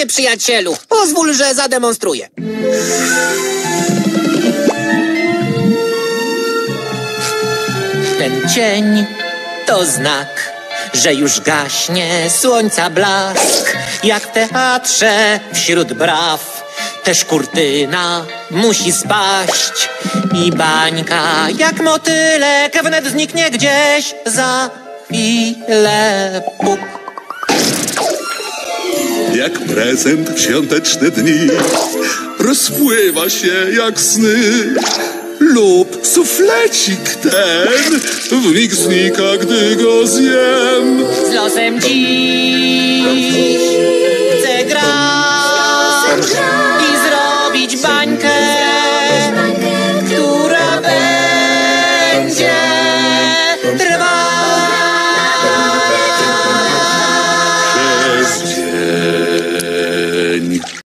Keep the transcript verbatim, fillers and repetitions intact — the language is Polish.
cię, przyjacielu. Pozwól, że zademonstruję. Ten cień to znak, że już gaśnie słońca blask. Jak w teatrze wśród braw też kurtyna musi spaść i bańka jak motylek wnet zniknie gdzieś za chwilę. Puk. Jak prezent w świąteczne dni rozpływa się jak sny, lub suflecik ten w mig znika, gdy go zjem. Z losem dziś chcę grać i zrobić bańkę, która będzie trwać. Przez dzień.